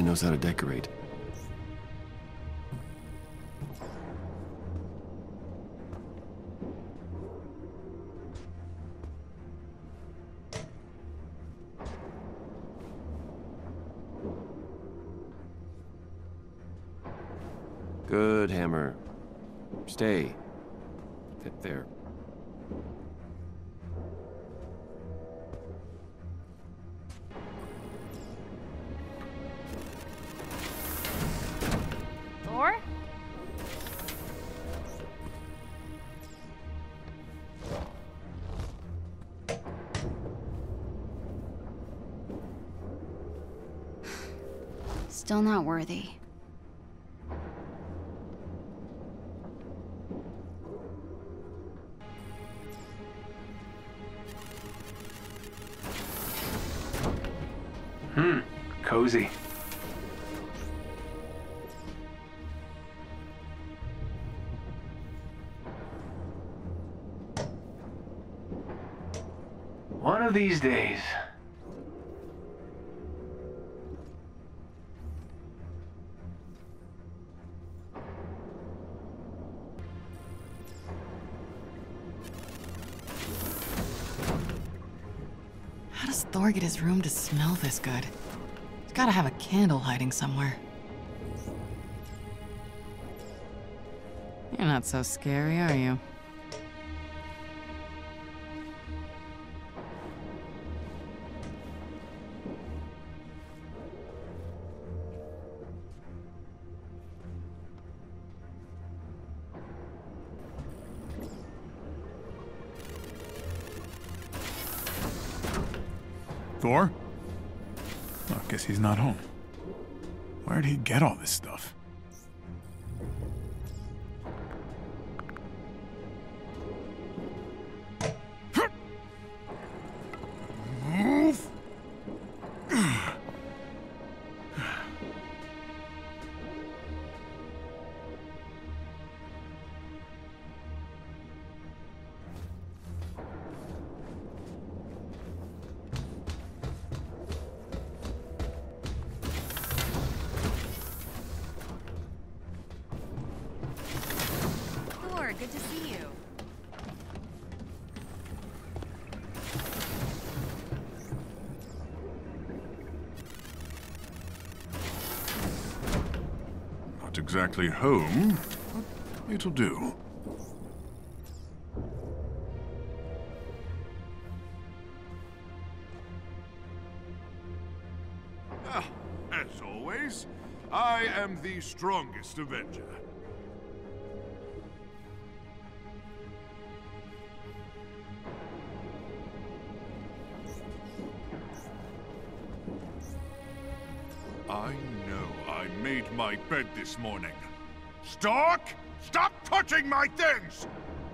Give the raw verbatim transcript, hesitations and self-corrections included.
knows how to decorate. Good, Hammer. Stay. Th there. Thor? Still not worthy. Hmm, cozy. One of these days. How does Thor get his room to smell this good? He's gotta have a candle hiding somewhere. You're not so scary, are you? Thor? Oh, I guess he's not home. Where'd he get all this stuff? Move! Good to see you. Not exactly home, but it'll do. Ah, as always, I am the strongest Avenger. I know I made my bed this morning. Stark, stop touching my things!